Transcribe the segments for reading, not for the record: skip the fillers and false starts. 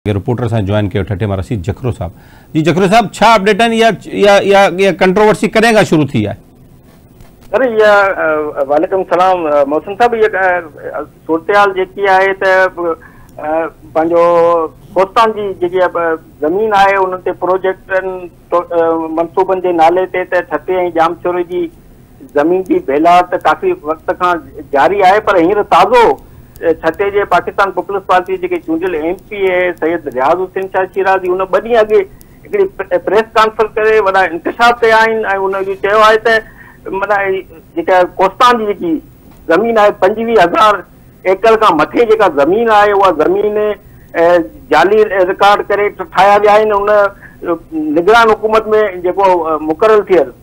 Reporter सां join कयो ठठे मां रशीद जखरो साहब जी। जखरो साहब, छा अपडेट आहिनि या कंट्रोवर्सी कॾहिं खां शुरू थी आहे? अरे वालेकुम सलाम मोहसिन साहब, ये सूरत जेकी आहे त पंहिंजो कोस्तान जी जेकी ज़मीन आहे उन ते प्रोजेक्टनि मनसूबनि जे नाले ते त ठटे ऐं जामचोरी जी ज़मीन जी बेलात काफ़ी वक़्त खां जारी आहे, पर हींअर ताज़ो छटे जे पाकिस्तान पीपल्स पार्टी जेके चूंडियल MP आहे सैयद रियाज़ हुसैन शाह शिराज़ी उन 2 ॾींहं अॻे हिकिड़ी प्रेस कॉन्फ्रेंस करे वॾा इंकशाफ कया आहिनि ऐं उन चयो आहे त माना जेका कोस्तान जी जेकी ज़मीन आहे 25,000 एकड़ खां मथे जेका ज़मीन आहे उहा ज़मीन जाली रिकॉर्ड करे ठाहिया विया आहिनि। उन निगरान हुकूमत में जेको मुक़ररु थियल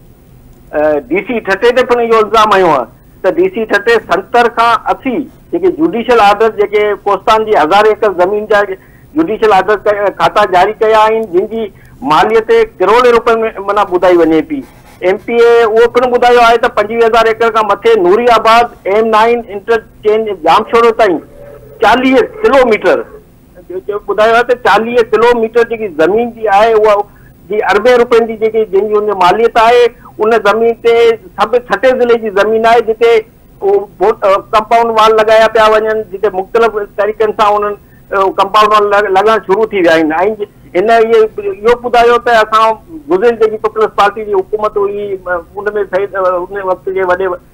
DC ठटे ते पिणु इहो इल्ज़ाम आयो आहे त DC ठटे 70 खां 80 जेके जुडिशियल ऑर्डर जेके कोस्तान जी 1000 एकड़ ज़मीन जा जुडिशियल ऑर्डर खाता जारी कया आहिनि जिन जी मालियत करोड़ रुपए में माना ॿुधाई वञे पई। MPA उहो पिणु ॿुधायो आहे त 25,000 एकड़ खां मथे नूरियाबाद M9 इंटरचेंज जामशोरो ताईं 40 किलोमीटर ॿुधायो आहे त 40 किलोमीटर जेकी ज़मीन जी आहे उहा जी अरबे रुपयनि जी जेकी जिन जी मालियत आहे उन ज़मीन ते सभु छटे ज़िले जी ज़मीन आहे जिते कंपाउंड वाल लगाया पिया वञनि, जिते मुख़्तलिफ़ तरीक़नि सां उन्हनि कंपाउंड वाल लॻणु शुरू थी विया आहिनि। ऐं हिन इहो ॿुधायो त असां गुज़िरियल जेकी पीपल्स पार्टी जी हुकूमत हुई उन में उन वक़्त जे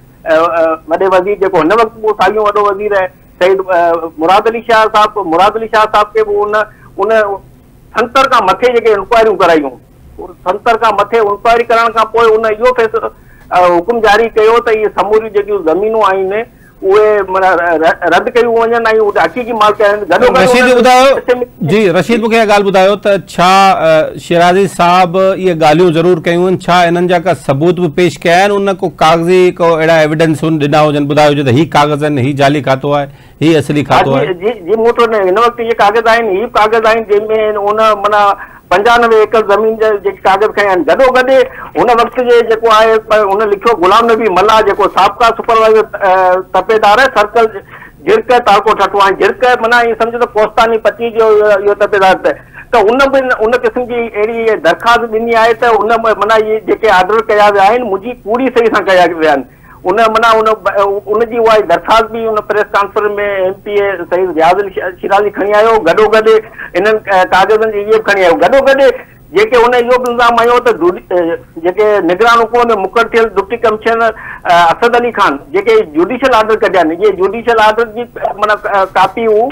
वॾे वज़ीर जेको हिन वक़्तु उहो साॻियो वॾो वज़ीर आहे सईद मुराद अली शाह साहब खे बि उन 70 खां मथे जेके इंक्वायरियूं करायूं, 70 खां मथे इंक्वायरी करण खां पोइ उन इहो फ़ैसिलो हुकुम जारी कयो त इहे समूरियूं जेकियूं ज़मीनूं आहिनि उहे माना रद्द कयूं वञनि ऐं हक़ीक़ी मालिक आहिनि। रशीद ॿुधायो जी, रशीद मूंखे इहा ॻाल्हि ॿुधायो त छा शिराज़ी साहब इहे ॻाल्हियूं ज़रूरु कयूं आहिनि, छा इन्हनि जा का सबूत बि पेश कया आहिनि, उन को कागज़ी को अहिड़ा एविडेंस ॾिना हुजनि, ॿुधायो हुजे त हीउ कागज़ आहिनि, हीउ जाली खातो आहे, हीउ असली खातो आहे? जी मूं वटि हिन वक़्तु इहे कागज़ आहिनि, हीउ कागज़ आहिनि जंहिंमें उन माना 95 एकड़ ज़मीन जा जेके कागज़ खया आहिनि। गॾोगॾु हुन वक़्त जे जेको आहे हुन लिखियो गुलाम नबी मल्ला जेको साबिक़ा सुपरवाइज़र तपेदार आहे सर्कल झिरक तालको ठठो आहे। झिरक माना ईअं सम्झो त कोस्तानी 25 जो इहो तपेदार त उन बि उन क़िस्म जी अहिड़ी दरख़्वास्त ॾिनी आहे त उन माना इहे जेके ऑर्डर कया विया आहिनि मुंहिंजी पूरी सही सां कया विया आहिनि। उन माना उनजी उहा दरख़्वास्त बि उन प्रेस कॉन्फ्रेंस में MPA सईद रियाज़ शिराज़ी खणी आयो, गॾोगॾु इन्हनि कागज़नि जी इहे बि खणी आयो। गॾोगॾु जेके उन इहो बि इल्ज़ाम आयो त जेके निगरान हुकूमत में मुक़ररु थियल डिप्टी कमिश्नर असद अली खान जेके जुडिशियल ऑर्डर कढिया आहिनि, इहे जुडिशियल ऑर्डर जी माना कापी हू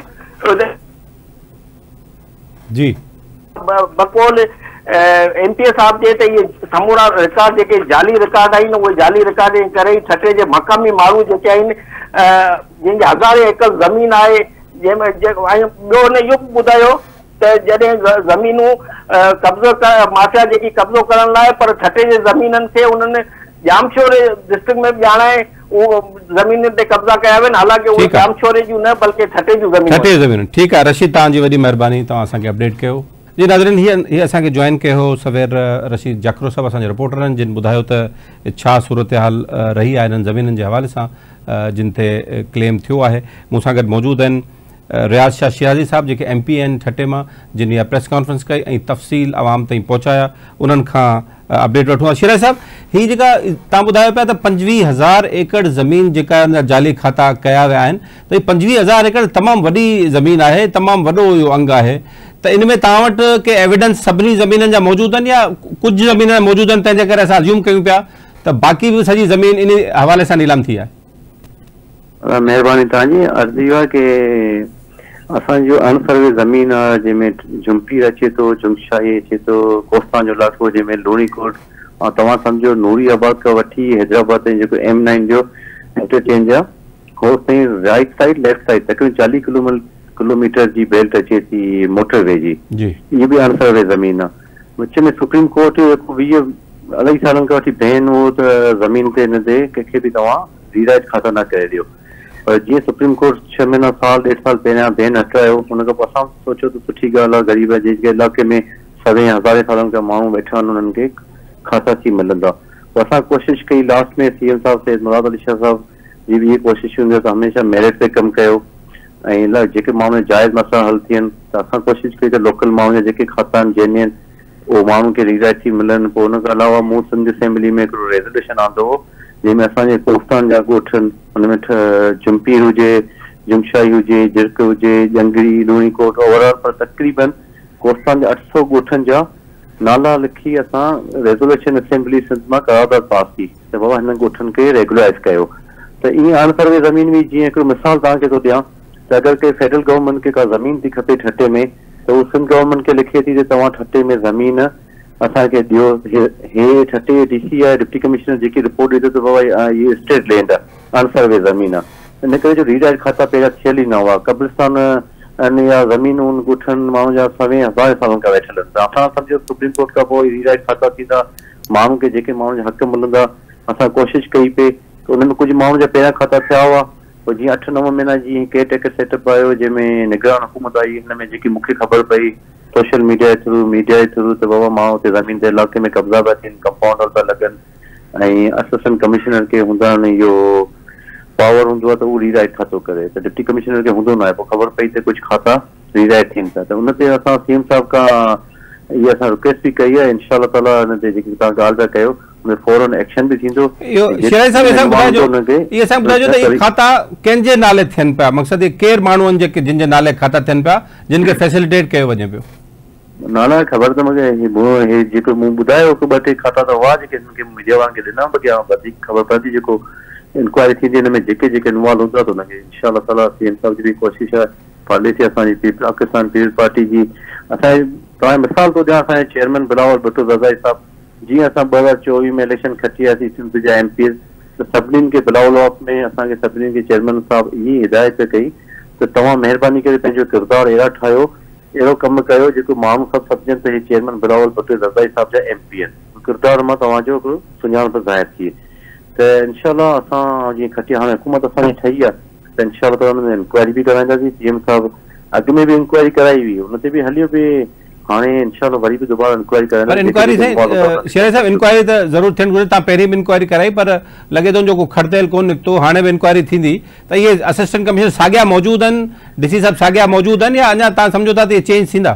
जी बक़ौल MPA साहब जे त इहे समूरा रिकॉर्ड जेके जाली रिकॉर्ड आहिनि उहे जाली रिकॉर्ड करे छटे जे मक़ामी माण्हू जेके आहिनि जंहिंजी 1000 एकड़ ज़मीन आहे जंहिंमें ऐं ॿियो हुन इहो बि ॿुधायो त जॾहिं ज़मीनूं कब्ज़ो माफ़िया जेकी कब्ज़ो करण लाइ पर छटे जे ज़मीननि खे उन्हनि जामशोरे डिस्ट्रिक्ट में बि ॼाणाए उहो ज़मीन ते कब्ज़ा कया आहिनि, हालांकि उहे जामशोरे जूं न बल्कि छटे जूं ज़मीन। ठीकु आहे रशीद, तव्हांजी वॾी महिरबानी, तव्हां असांखे अपडेट कयो। जी नाज़रीन, हीअ असांखे जॉइन कयो हो सवेर रशीद जखरो साहब असांजे रिपोर्टर आहिनि जिन ॿुधायो त छा सूरत हाल रही आहे इन्हनि ज़मीननि जे हवाले सां जिन ते क्लेम थियो आहे। मूंसां गॾु मौजूदु आहिनि रियाज़ शाह शिराज़ी साहब जेके MP आहिनि ठटे मां, जिन इहा प्रेस कॉन्फ्रेंस कई ऐं तफ़सील आवाम ताईं पहुचाया, उन्हनि खां अपडेट वठूं आहे। शिराज़ी साहब, हीअ जेका तव्हां ॿुधायो पिया त 25,000 एकड़ ज़मीन जेका जाली खाता कया विया आहिनि त हीअ 25,000 एकड़ तमामु वॾी ज़मीन आहे, तमामु वॾो इहो अंग आहे, त इन में तव्हां वटि के एविडेंस सभिनी ज़मीननि जा मौजूदु आहिनि या कुझु ज़मीन मौजूदु आहिनि तंहिंजे करे असां अज्यूम कयूं पिया त बाक़ी बि सॼी ज़मीन इन हवाले सां नीलाम थी आहे? महिरबानी तव्हांजी। अर्ज़ु इहो आहे की असांजो अनसर्वे ज़मीन आहे जंहिंमें झुमपीर अचे थो, झुमशाही अचे थो, कोस्तान जो इलाइक़ो जंहिंमें लूणीकोट ऐं तव्हां सम्झो नूरियाबाद खां वठी हैदराबाद ताईं जेको M9 जो इंटरचेंज आहे हो ताईं राइट साइड लेफ्ट साइड तक़रीबन 40 किलोमीटर जी बेल्ट अचे थी मोटरवे जी, इहे बि अनसर्वे ज़मीन आहे। विच में सुप्रीम कोर्ट 20 अढाई सालनि खां वठी बैन हो त ज़मीन ते हिन ते कंहिंखे बि तव्हां ज़ीराइज खाता न करे ॾियो, पर जीअं सुप्रीम कोर्ट 6 महीना साल 1.5 साल पहिरियां बैन हटायो हुन खां पोइ असां सोचियो त सुठी ॻाल्हि आहे, ग़रीब जेके इलाइक़े में 100 सालनि खां माण्हू वेठा आहिनि उन्हनि खे खाता थी मिलंदा। पोइ असां कोशिशि कई लास्ट में CM साहब सैयद मुराद अली शाह साहब जी बि इहे कोशिशि हूंदी त हमेशह मेरिट ते कमु कयो, ऐं जेके माण्हू जाइज़ मसइला हल थियनि त असां कोशिशि कई त लोकल माण्हू जा जेके खाता आहिनि जेन्युइन उहो माण्हुनि खे रीराइट थी मिलनि। पोइ हुन खां अलावा मूं सिंध असेंबली में हिकिड़ो रेज़ोल्यूशन आंदो हो जंहिंमें असांजे कोस्तान जा ॻोठ आहिनि हुनमें जुम्पीर हुजे, जुमशाही हुजे, जिरक हुजे, जंगड़ी, लूणीकोट, ओवरऑल पर तक़रीबन कोस्तान जा 800 ॻोठनि जा नाला लिखी असां रेज़ोल्यूशन असेंबली सिंध मां करारदाद पास थी त बाबा हिन ॻोठनि खे रेगुलाइज़ कयो। त ईअं अनसर्वे ज़मीन बि जीअं हिकिड़ो मिसाल तव्हांखे थो ॾियां त अगरि के फेडरल गवर्नमेंट खे का ज़मीन थी खपे ठटे में त उहो सिंध गवर्नमेंट खे लिखे थी त तव्हां ठटे में ज़मीन असांखे ॾियो। हे ठटे DC आहे डिप्टी कमिश्नर जेकी रिपोर्ट ॾिए थो त बाबा इहे स्टेट लैंड आहे, अनसर्वे ज़मीन आहे, इन करे जो रीराइट खाता पहिरियां थियल ई न हुआ। कब्रिस्तान या ज़मीनूं ॻोठनि माण्हू जा 100,000 सालनि खां वेठल आहिनि। त असां सम्झो सुप्रीम कोर्ट खां पोइ रीराइट खाता थींदा, माण्हुनि खे जेके माण्हुनि जा हक़ मिलंदा, असां कोशिशि कई पे उन में कुझु माण्हुनि जा पहिरियां खाता थिया हुआ। पोइ जीअं 8-9 महीना जीअं केयर टेकर सेटअप आयो जंहिंमें निगरान हुकूमत आई, हिन में जेकी मूंखे ख़बर पई सोशल मीडिया जे थ्रू त बाबा माण्हू हुते ज़मीन ते इलाइक़े में कब्ज़ा पिया थियनि, कंपाउंडर पिया लॻनि ऐं असिस्टेंट कमिश्नर खे हूंदा आहिनि इहो पावर हूंदो आहे त उहो रीराइट खातो करे, त डिप्टी कमिश्नर खे हूंदो न आहे। पोइ ख़बर पई त कुझु खाता रीराइट थियनि था, त उन ते असां CM साहिब खां इहा असां रिक्वेस्ट बि कई आहे। इंशाअल्लाह ताला हिन ते जेकी तव्हां ॻाल्हि पिया कयो उन फौरन एक्शन बि थींदो। खाता कंहिंजे नाले थियनि पिया, मक़सदु केर माण्हू आहिनि जेके जिन जे नाले खाता थियनि पिया, जिन खे फैसिलिटेट कयो वञे पियो? नाला ख़बर त मूंखे जेको मूं ॿुधायो कि 2-3 खाता त हुआ जेके हिननि खे मीडिया वारनि खे ॾिना, बाक़ी वधीक ख़बर पए थी जेको इंक्वायरी थींदी हिन में जेके इन्वॉल्व हूंदा त हुनखे इंशाअल्लाह ताला CM साहिब जी बि कोशिशि आहे, पॉलिसी असांजी पाकिस्तान पीपल्स पार्टी जी। असांजे तव्हांखे मिसाल थो ॾियां, असांजे चेयरमैन बिलावल भुट्टो रज़ाई साहिबु जीअं असां 2024 में इलेक्शन खटी वियासीं सिंध जा MP त सभिनीनि खे बिलावल ऑफ में असांखे सभिनीनि खे चेयरमैन साहिबु इहा हिदायत कई त तव्हां महिरबानी करे पंहिंजो किरदारु अहिड़ा ठाहियो, अहिड़ो कमु कयो जेको माण्हू सभु सम्झनि त हे चेयरमैन बिलावल भुट्टो रज़ाई साहिब जा MP आहिनि, किरदार मां तव्हांजो हिकिड़ो सुञाणप ज़ाहिर थिए। त इंशाअल्लाह असां जीअं खटी हाणे हुकूमत असांजी ठही आहे त इंशाअल्लाह ताला हुन में इंक्वायरी बि कराईंदासीं। CM साहिबु अॻु में बि इंक्वायरी कराई हुई, हुन ते बि हलियो पिए, हाणे इंशाअल्लाह वरी बि दोबारा इंक्वायरी कराईंदासीं। शेर साहिब इंक्वायरी त ज़रूरु थियणु घुरिजे, तव्हां पहिरीं बि इंक्वायरी कराई पर लॻे थो जेको खड़तेल कोन निकितो, हाणे बि इंक्वायरी थींदी त इहे असिस्टेंट कमिश्नर साॻिया मौजूदु आहिनि, DC साहिब साॻिया मौजूदु आहिनि या अञा तव्हां सम्झो था त इहे चेंज थींदा?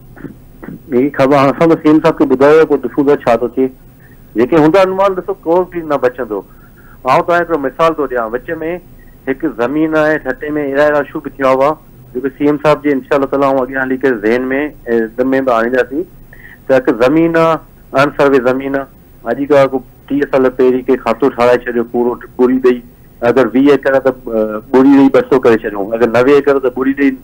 हीअ ख़बर हाणे असां त CM साहिब खे ॿुधायो, पोइ ॾिसूं था छा थो थिए। जेके हूंदा इन्वॉल्व ॾिसो को बि न बचंदो। आउं तव्हां हिकिड़ो मिसाल थो ॾियां, विच में हिकु ज़मीन आहे ठटे में, अहिड़ा इशू बि थिया हुआ जेको CM साहिब जी इंशाअल्लाह ताला अॻियां हली करे ज़हन में बि आणींदासीं त हिकु ज़मीन आहे, अनसर्वे ज़मीन आहे, अॼु खां 30 साल पहिरीं के खातो ठाराए छॾियो पूरो ॿुड़ी ॾेई, अगरि 20 एकड़ त ॿुड़ी ॾेई 200 करे छॾियूं, अगरि 90 एकड़ त ॿुड़ी ॾेई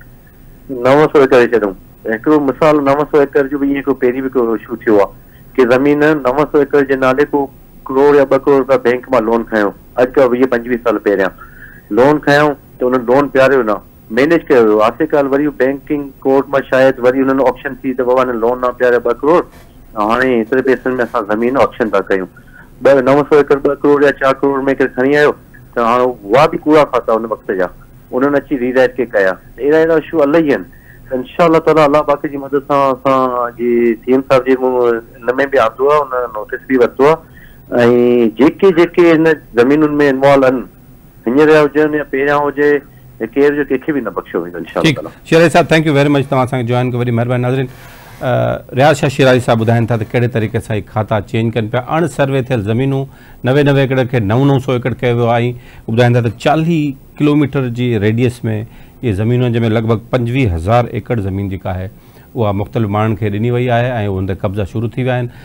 900 करे छॾियूं। हिकिड़ो मिसाल 900 एकड़ जो बि ईअं हिकिड़ो पहिरीं बि हिकिड़ो इशू थियो आहे कि ज़मीन 900 एकड़ जे नाले को करोड़ या 2 करोड़ रुपया बैंक मां लोन खयों, अॼु खां 20-25 साल पहिरियां लोन खयों त हुन लोन पियारियो न, मैनेज कयो वियो, आसे काल वरी बैंकिंग कोर्ट मां शायदि वरी हुननि ऑप्शन थी त बाबा लोन न पियारियो 2 करोड़, हाणे एतिरे पैसनि में असां ज़मीन ऑप्शन था कयूं, 900 एकड़ 2 करोड़ या 4 करोड़ में केरु खणी आयो त हाणे उहा बि कूड़ा खाता हुन वक़्त जा उन्हनि अची रीराइट के कया। अहिड़ा इशू इलाही आहिनि। इंशाअल्लाह ताला अल्लाह पाक जी मदद सां असांजी CM साहिब जी हिन में बि आंदो आहे, हुन नोटिस बि वरितो आहे ऐं जेके हिन ज़मीनुनि में इन्वॉल्व आहिनि, हींअर हुजनि या पहिरियां हुजे, केर जो कंहिंखे बि न बख़्शियो वेंदो इंशाअल्लाह। शेराज़ी साहिब थैंक यू वेरी मच, तव्हां असांखे जॉइन कयो, वरी महिरबानी। नाज़रीन, रियाज़ शाह शिराज़ी साहिब ॿुधाइनि था त कहिड़े तरीक़े सां खाता चेंज कनि पिया, अण सर्वे थियल ज़मीनूं 90 एकड़ खे 900 एकड़ कयो वियो आहे। ॿुधाइनि था त 40 किलोमीटर जी रेडियस में ये ज़मीनूं जंहिंमें लॻभॻि 25,000 एकड़ ज़मीन जेका आहे उहा मुख़्तलिफ़ माण्हुनि खे ॾिनी वई आहे ऐं उन ते कब्ज़ा शुरू थी विया आहिनि।